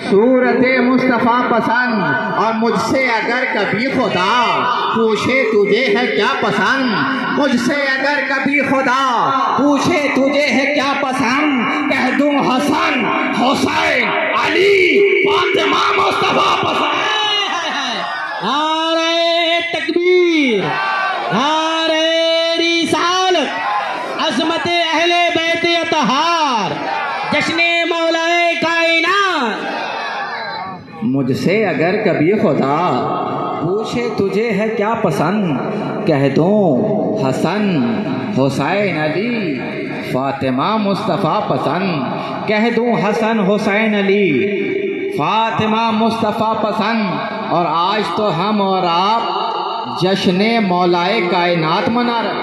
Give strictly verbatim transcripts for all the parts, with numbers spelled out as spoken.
सूरत मुस्तफ़ा पसंद। और मुझसे अगर कभी खुदा पूछे तुझे है क्या पसंद, मुझसे अगर कभी खुदा पूछे तुझे है क्या पसंद, कह दूं हसन हुसैन अली फातिमा मुस्तफ़ा पसंद। नारे तकबीर, नारे रिसालत, अज़मत अहले बैत अतहार, जश्ने मौलाए कायनात। मुझसे अगर कभी खुदा पूछे तुझे है क्या पसंद, कह दूं हसन हुसैन अली फातिमा मुस्तफ़ा पसंद, कह दूं हसन हुसैन अली फातिमा मुस्तफ़ा पसंद। और आज तो हम और आप जश्ने मौलाए कायनात मना रहे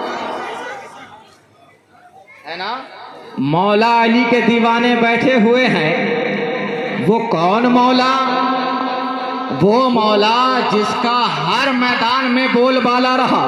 है ना। मौला अली के दीवाने बैठे हुए हैं। वो कौन मौला? वो मौला जिसका हर मैदान में बोलबाला रहा।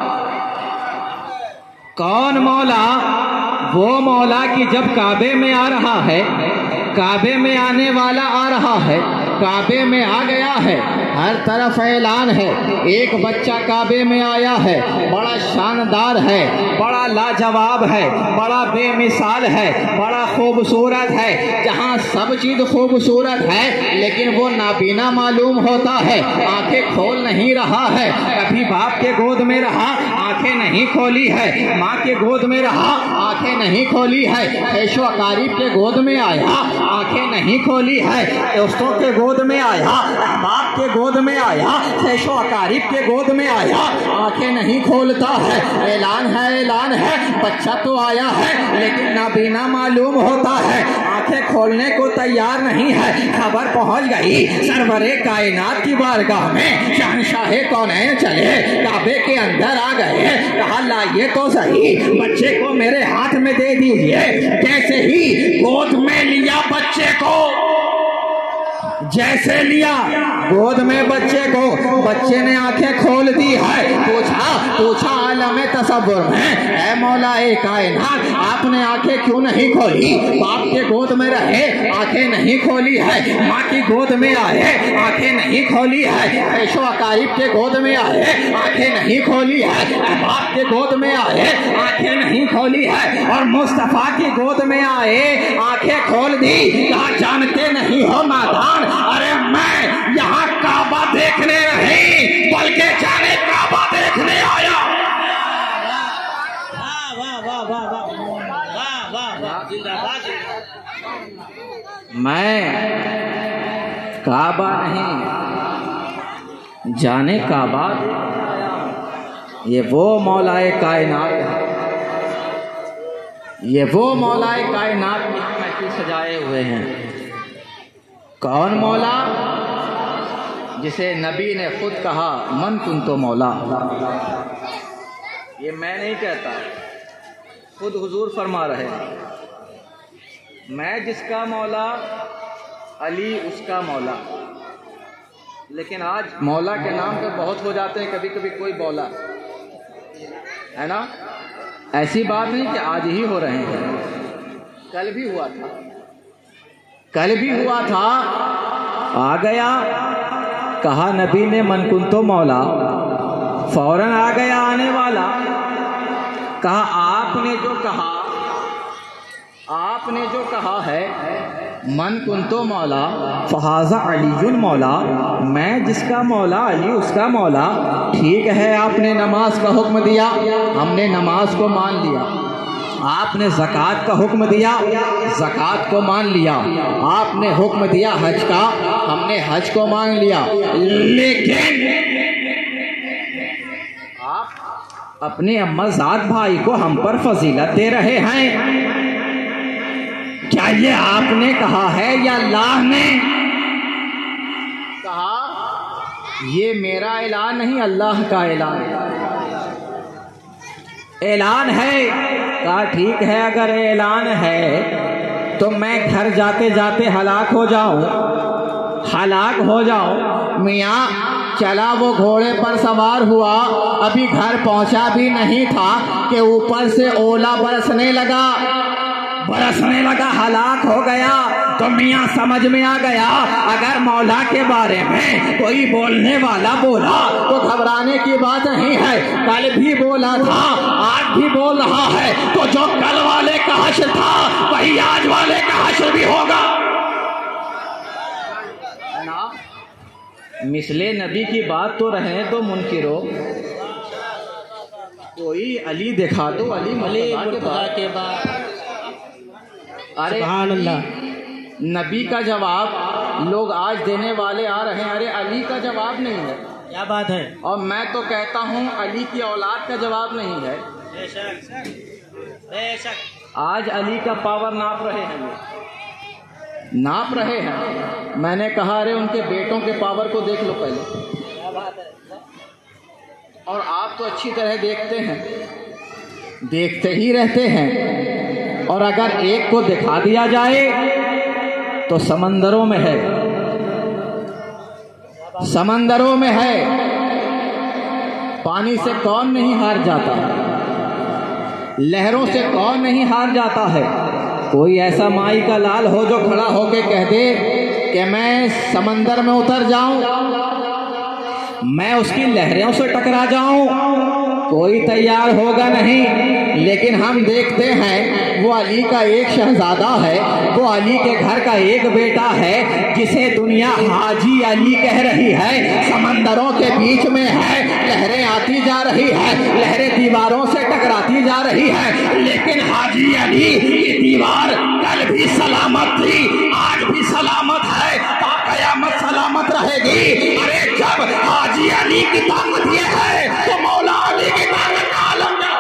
कौन मौला? वो मौला कि जब काबे में आ रहा है, काबे में आने वाला आ रहा है, काबे में आ गया है, हर तरफ ऐलान है। एक बच्चा काबे में आया है, बड़ा शानदार है, बड़ा लाजवाब है, बड़ा बेमिसाल है, बड़ा खूबसूरत है। जहाँ सब चीज़ खूबसूरत है लेकिन वो नाबीना मालूम होता है, आंखें खोल नहीं रहा है। कभी बाप के गोद में रहा, आंखें नहीं खोली है, माँ के गोद में रहा, आंखें नहीं खोली है, ऐशो अकारीब के गोद में आया, आंखें नहीं खोली है, दोस्तों के गोद में आया, बाप के गोद में आया, ऐशो अकारीब के गोद में आया, आंखें नहीं खोलता है। ऐलान है, ऐलान है, बच्चा तो आया है लेकिन नाबीना मालूम होता है, आंखें खोलने को तैयार नहीं है। खबर पहुंच गई सरवरे कायनात की बारगाह में, शहंशाहे कौनैन चले काबे के अंदर आ गए। कहा लाइए तो सही, बच्चे को मेरे हाथ में दे दीजिए। जैसे ही गोद में लिया बच्चे को, जैसे लिया गोद में बच्चे को, बच्चे ने आंखें खोल दी है। पूछा पूछा आलम तसव्वुर में, ऐ मौलाए कायनात आपने आंखें क्यों नहीं खोली? बाप के गोद में रहे, आंखें नहीं खोली है, माँ की गोद में आए, आंखें नहीं खोली है, ऐशो अकारीब के गोद में आए, आंखें नहीं खोली है, बाप के गोद में आए, आंखें नहीं खोली है, और मुस्तफ़ा की गोद में आए, आंखें खोल दी। कहा जानते नहीं हो नादान, अरे मैं यहाँ काबा देखने नहीं बल्कि जाने काबा देखने आया। मैं काबा नहीं जाने काबा। ये वो मौलाए कायनात है, ये वो मौलाए कायनात में महफिल सजाए हुए हैं। कौन मौला? जिसे नबी ने खुद कहा मन कुन तो मौला। ये मैं नहीं कहता, खुद हुजूर फरमा रहे हैं, मैं जिसका मौला अली उसका मौला। लेकिन आज मौला के नाम पे बहुत हो जाते हैं, कभी कभी कोई मौला है ना। ऐसी बात नहीं कि आज ही हो रहे हैं, कल भी हुआ था, कल भी हुआ था। आ गया, कहा नबी ने मन कुन तो मौला, फौरन आ गया आने वाला। कहा आपने जो कहा, आपने जो कहा है मन कुन तो मौला फहाजा अलीजुल मौला, मैं जिसका मौला अली उसका मौला। ठीक है, आपने नमाज का हुक्म दिया, हमने नमाज को मान लिया। आपने ज़कात का हुक्म दिया, ज़कात को मान लिया। आपने हुक्म दिया हज का, हमने हज को मान लिया। लेकिन आप अपने अम्माज़ाद भाई को हम पर फजीलत दे रहे हैं। क्या ये आपने कहा है या अल्लाह ने कहा? ये मेरा ऐलान नहीं, अल्लाह का ऐलान ऐलान है। कहा ठीक है, अगर ऐलान है तो मैं घर जाते जाते हलाक हो जाऊं, हलाक हो जाऊं। मियाँ चला वो घोड़े पर सवार हुआ, अभी घर पहुंचा भी नहीं था कि ऊपर से ओला बरसने लगा, बरसने लगा, हलाक हो गया। तो मियाँ समझ में आ गया अगर मौला के बारे में कोई बोलने वाला बोला तो घबराने की बात नहीं है। कल भी बोला था, आज भी बोल रहा है, तो जो कल वाले का हश्र था वही आज वाले का हश्र भी होगा। मिसले नबी की बात तो रहे तो मुनकिरो, कोई अली दिखा दो, अली मुर्तज़ा के बाद। अरे सुभान अल्लाह, नबी का जवाब लोग आज देने वाले आ रहे हैं, अरे अली का जवाब नहीं है। क्या बात है? और मैं तो कहता हूँ अली की औलाद का जवाब नहीं है। बेशक बेशक। आज अली का पावर नाप रहे हैं लोग, नाप रहे हैं। मैंने कहा अरे उनके बेटों के पावर को देख लो पहले। क्या बात है? और आप तो अच्छी तरह देखते हैं, देखते ही रहते हैं। और अगर एक को दिखा दिया जाए तो समंदरों में है, समंदरों में है। पानी से कौन नहीं हार जाता, लहरों से कौन नहीं हार जाता है। कोई ऐसा माई का लाल हो जो खड़ा होके कह दे कि मैं समंदर में उतर जाऊं, मैं उसकी लहरों से टकरा जाऊं, कोई तैयार होगा नहीं। लेकिन हम देखते हैं वो अली का एक शहजादा है, वो अली के घर का एक बेटा है जिसे दुनिया हाजी अली कह रही है। समंदरों के बीच में है, लहरें आती जा रही है, लहरें दीवारों से टकराती जा रही है, लेकिन हाजी अली की दीवार कल भी सलामत थी, आज भी सलामत है, ता कयामत सलामत रहेगी। अरे जब हाजी अली की ताकत ये है तो मौला अली की ताकत का आलम क्या?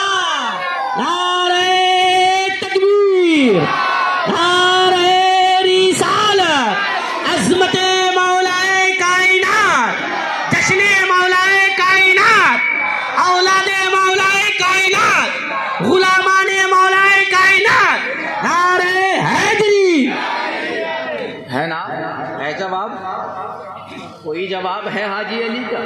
नारे तकबीर, नारे रिसालत, अज़मते मौलाए कायनात, जश्ने मौलाए कायनात, औलादे मौलाए कायनात, गुलामाने मौलाए कायनात, नारे हैदरी। है ना, है जवाब? कोई जवाब है हाजी अली का?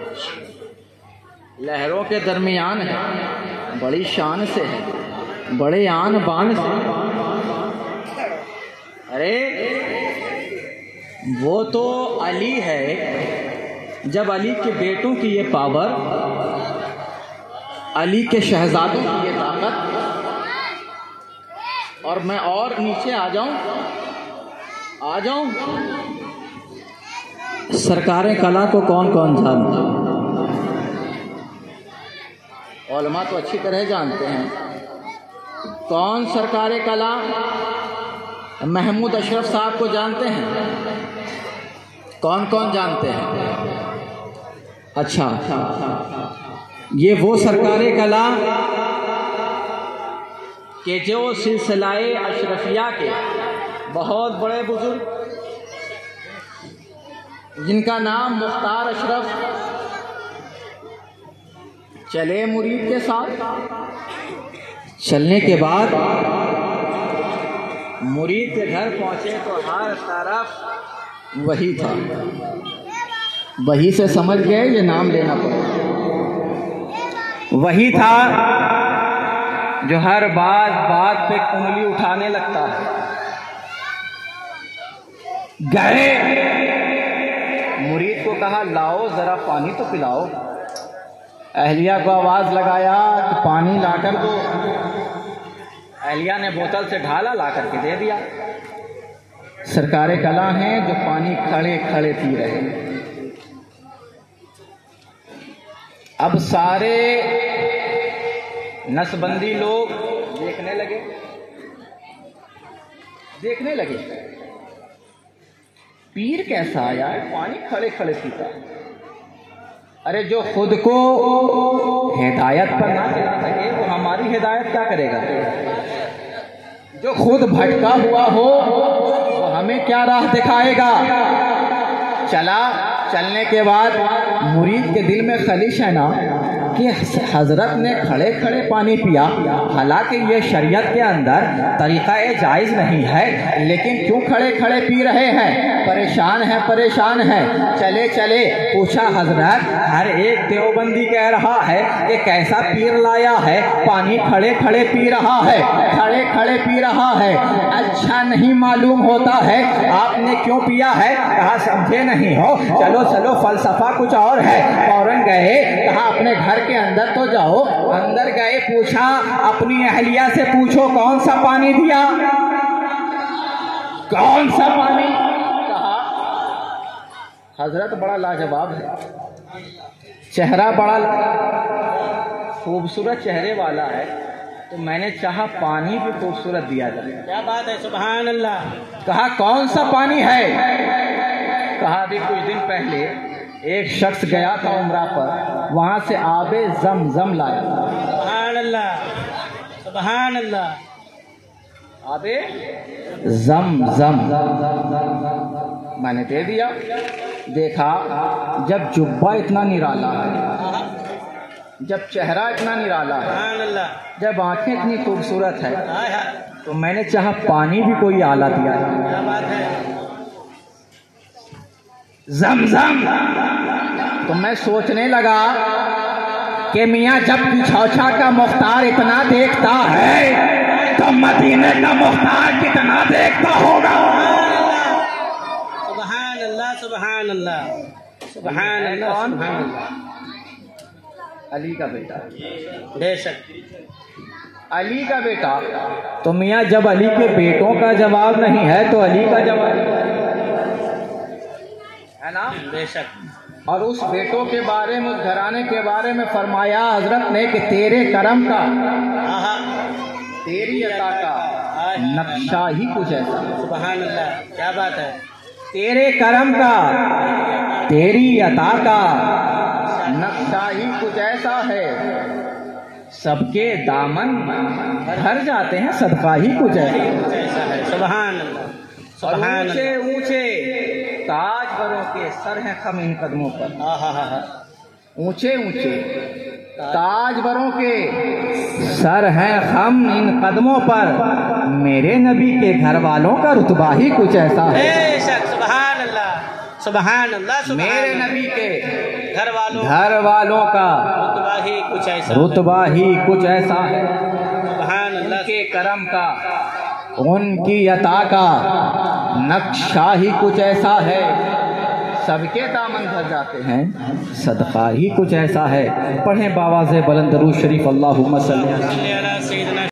लहरों के दरमियान है, बड़ी शान से है, बड़े आन बान से। अरे वो तो अली है, जब अली के बेटों की ये पावर, अली के शहजादों की ये ताकत। और मैं और नीचे आ जाऊं, आ जाऊं सरकारें कला को कौन कौन जानता? उलमा तो अच्छी तरह जानते हैं। कौन सरकारे कला? महमूद अशरफ साहब को जानते हैं? कौन कौन जानते हैं? अच्छा, ये वो सरकारे कला कि जो सिलसिलाए अशरफिया के बहुत बड़े बुजुर्ग, जिनका नाम मुख्तार अशरफ, चले मुरीद के साथ। चलने के बाद मुरीद के घर पहुंचे तो हर तरफ वही था। वही से समझ गए ये नाम लेना पड़ेगा। वही था जो हर बात बात पे उंगली उठाने लगता है। गए, मुरीद को कहा लाओ जरा पानी तो पिलाओ। अहलिया को आवाज लगाया कि पानी लाकर दो। अहलिया ने बोतल से ढाला, ला करके दे दिया। सरकारे कला हैं जो पानी खड़े खड़े पी रहे। अब सारे नसबंदी लोग देखने लगे, देखने लगे पीर कैसा आया है, पानी खड़े खड़े पीता। अरे जो खुद को हिदायत पर ना चला सके वो हमारी हिदायत क्या करेगा? जो खुद भटका हुआ हो वो हमें क्या राह दिखाएगा? चला, चलने के बाद मुरीद के दिल में खलिश है ना कि हजरत ने खड़े खड़े पानी पिया। हालांकि ये शरीयत के अंदर तरीका ये जायज़ नहीं है, लेकिन क्यों खड़े खड़े पी रहे हैं? परेशान है परेशान है। चले चले पूछा हजरत, हर एक देवबंदी कह रहा है कि कैसा पीर लाया है, पानी खड़े खड़े पी रहा है, खड़े खड़े पी रहा है। अच्छा नहीं मालूम होता है आपने क्यों पिया है? कहा समझे नहीं हो, चलो चलो फलसफा कुछ और है। फौरन गए, कहा अपने घर के अंदर तो जाओ। अंदर गए, पूछा अपनी अहलिया से पूछो कौन सा पानी दिया, कौन सा पानी? कहा हजरत बड़ा लाजवाब है, चेहरा बड़ा खूबसूरत चेहरे वाला है, तो मैंने चाहा पानी भी खूबसूरत दिया जाए। क्या बात है, सुभान अल्लाह। कहा कौन सा पानी है? कहा अभी कुछ दिन पहले एक शख्स गया था उम्रा पर, वहां से आबे जमजम लाया। सुभान अल्लाह, सुभान अल्लाह। आबे जमजम मैंने दे दिया। देखा जब जुब्बा इतना निराला है, जब चेहरा इतना निराला है, सुभान अल्लाह, जब आंखें इतनी खूबसूरत है, हाय हाय, तो मैंने चाहा पानी भी कोई आला दिया है। क्या बात है। जमजम। तो मैं सोचने लगा कि मियाँ जब छौछा का मुख्तार इतना देखता है तो मदीने का मुख्तार कितना देखता होगा। सुभान अल्लाह, सुभान अल्लाह, सुभान अल्लाह, सुभान अल्लाह। अली का बेटा, बेशक अली का बेटा। तो मियाँ जब अली के बेटों का जवाब नहीं है तो अली का जवाब है ना, बेशक। और उस बेटों के बारे में, उस घराने के बारे में फरमाया हजरत ने कि तेरे करम का, तेरी अता का नक्शा ही कुछ ऐसा। सुभान अल्लाह, क्या बात है। तेरे करम का, तेरी अता का नक्शा ही कुछ ऐसा है, सबके दामन भर जाते हैं, सदका ही कुछ ऐसा है। सुभान अल्लाह, सुभान ऊंचे ऊंचे ताजवरों के सर हैं खम इन कदमों पर। ऊंचे ऊंचे ताजवरों के सर हैं खम इन कदमों पर, मेरे नबी के घर वालों का रुतबा ही कुछ ऐसा है। बेशक, सुभान अल्लाह, सुभान अल्लाह, सुभान मेरे नबी के घर वालों घर वालों का रुतबा ही कुछ ऐसा, रुतबा ही कुछ ऐसा है। सुभान अल्लाह, के करम का, उनकी अता का नक्शा ही कुछ ऐसा है, सबके दामन भर जाते हैं, सदका ही कुछ ऐसा है। पढ़ें बावाज़े बुलंद दरूद शरीफ, अल्लाहुम्मा सल्ली अला सल्ली अला सय्यिदना